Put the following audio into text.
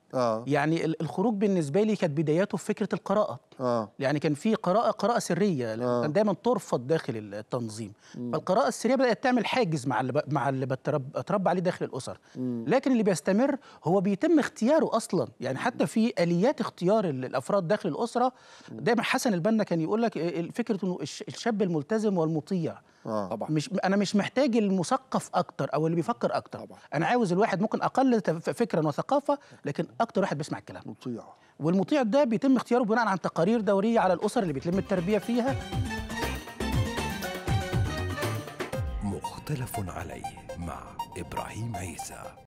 يعني الخروج بالنسبة لي كانت بداياته في فكرة القراءة. يعني كان في قراءة سرية كان دايما ترفض داخل التنظيم. فالقراءة السرية بدأت تعمل حاجز مع اللي بتربى عليه داخل الأسر. لكن اللي بيستمر هو بيتم اختياره أصلا. يعني حتى في آليات اختيار الأفراد داخل الأسرة دايما حسن البنا كان يقول لك فكرة إنه الشاب الملتزم والمطيع. طبعا انا مش محتاج المثقف اكتر او اللي بيفكر اكتر. طبعا. انا عاوز الواحد ممكن اقل فكرا وثقافه لكن اكتر واحد بيسمع الكلام. مطيع. والمطيع ده بيتم اختياره بناء عن تقارير دوريه على الاسر اللي بيتم التربيه فيها. مختلف عليه مع إبراهيم عيسى.